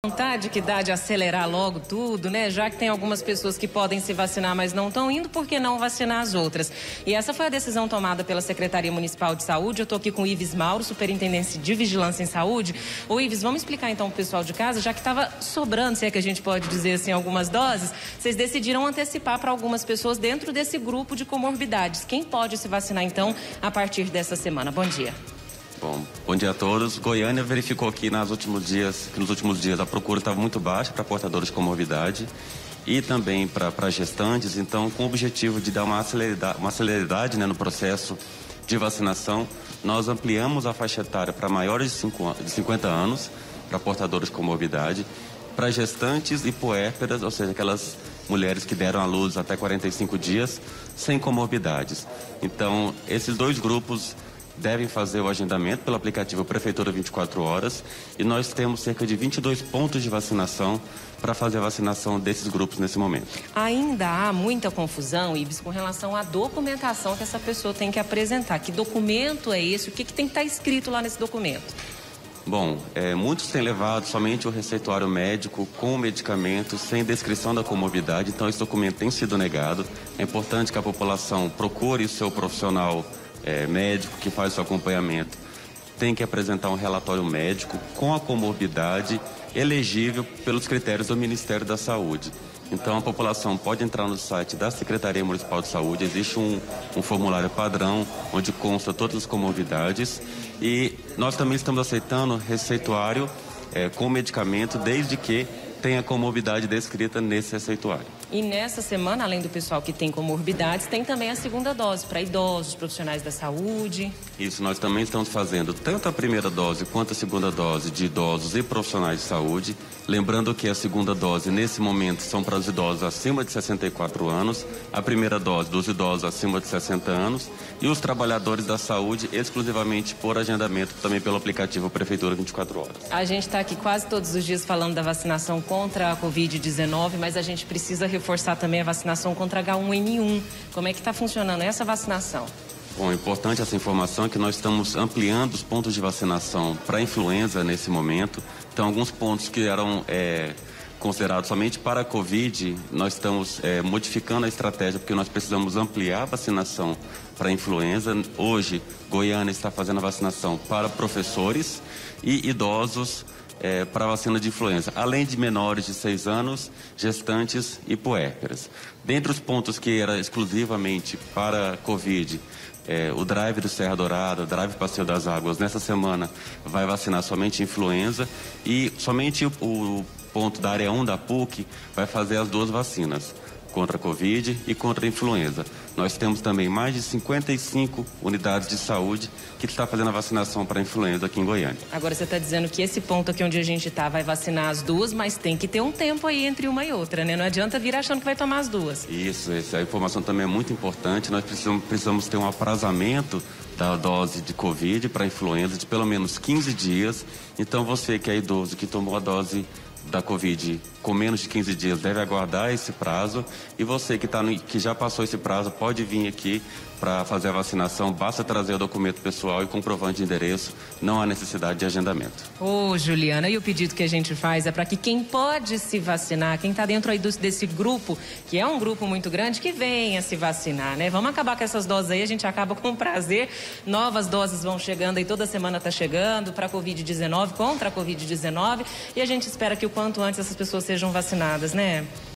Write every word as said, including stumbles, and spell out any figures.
Vontade que dá de acelerar logo tudo, né? Já que tem algumas pessoas que podem se vacinar, mas não estão indo, por que não vacinar as outras? E essa foi a decisão tomada pela Secretaria Municipal de Saúde. Eu estou aqui com o Ives Mauro, Superintendente de Vigilância em Saúde. Ô Ives, vamos explicar então pro pessoal de casa, já que estava sobrando, se é que a gente pode dizer assim, algumas doses, vocês decidiram antecipar para algumas pessoas dentro desse grupo de comorbidades. Quem pode se vacinar então a partir dessa semana? Bom dia. Bom, bom dia a todos. Goiânia verificou que, nas últimos dias, que nos últimos dias a procura estava muito baixa para portadores de comorbidade e também para gestantes, então com o objetivo de dar uma celeridade, uma celeridade né, no processo de vacinação, nós ampliamos a faixa etária para maiores de, cinco, de cinquenta anos, para portadores de comorbidade, para gestantes e puérperas, ou seja, aquelas mulheres que deram à luz até quarenta e cinco dias sem comorbidades. Então, esses dois grupos devem fazer o agendamento pelo aplicativo Prefeitura vinte e quatro horas e nós temos cerca de vinte e dois pontos de vacinação para fazer a vacinação desses grupos nesse momento. Ainda há muita confusão, Ibis, com relação à documentação que essa pessoa tem que apresentar. Que documento é esse? O que, que tem que estar escrito lá nesse documento? Bom, é, muitos têm levado somente o receituário médico com o medicamento, sem descrição da comorbidade, então esse documento tem sido negado. É importante que a população procure o seu profissional É, médico que faz o seu acompanhamento, tem que apresentar um relatório médico com a comorbidade elegível pelos critérios do Ministério da Saúde. Então a população pode entrar no site da Secretaria Municipal de Saúde, existe um, um formulário padrão onde consta todas as comorbidades e nós também estamos aceitando receituário é, com medicamento desde que tenha comorbidade descrita nesse receituário. E nessa semana, além do pessoal que tem comorbidades, tem também a segunda dose para idosos, profissionais da saúde. Isso, nós também estamos fazendo tanto a primeira dose quanto a segunda dose de idosos e profissionais de saúde. Lembrando que a segunda dose, nesse momento, são para os idosos acima de sessenta e quatro anos, a primeira dose dos idosos acima de sessenta anos e os trabalhadores da saúde exclusivamente por agendamento, também pelo aplicativo Prefeitura vinte e quatro horas. A gente está aqui quase todos os dias falando da vacinação contra a covid dezenove, mas a gente precisa reforçar também a vacinação contra agá um ene um. Como é que está funcionando essa vacinação? Bom, importante essa informação é que nós estamos ampliando os pontos de vacinação para influenza nesse momento. Então, alguns pontos que eram é, considerados somente para a Covid, nós estamos é, modificando a estratégia porque nós precisamos ampliar a vacinação para a influenza. Hoje, Goiânia está fazendo a vacinação para professores e idosos É, para a vacina de influenza, além de menores de seis anos, gestantes e puérperas. Dentre os pontos que era exclusivamente para Covid, é, o drive do Serra Dourada, o drive Passeio das Águas, nessa semana vai vacinar somente influenza e somente o, o ponto da área um da P U C vai fazer as duas vacinas, contra a Covid e contra a influenza. Nós temos também mais de cinquenta e cinco unidades de saúde que está fazendo a vacinação para a influenza aqui em Goiânia. Agora você está dizendo que esse ponto aqui onde a gente está vai vacinar as duas, mas tem que ter um tempo aí entre uma e outra, né? Não adianta vir achando que vai tomar as duas. Isso, essa informação também é muito importante. Nós precisamos, precisamos ter um aprazamento da dose de Covid para a influenza de pelo menos quinze dias. Então você que é idoso, que tomou a dose da Covid com menos de quinze dias deve aguardar esse prazo e você que, tá no, que já passou esse prazo pode vir aqui para fazer a vacinação, basta trazer o documento pessoal e comprovante de endereço, não há necessidade de agendamento. Ô Juliana, e o pedido que a gente faz é para que quem pode se vacinar, quem está dentro aí do, desse grupo, que é um grupo muito grande, que venha se vacinar, né? Vamos acabar com essas doses aí, a gente acaba com prazer, novas doses vão chegando aí, toda semana está chegando para a covid dezenove, contra a covid dezenove, e a gente espera que o quanto antes essas pessoas sejam vacinadas, né?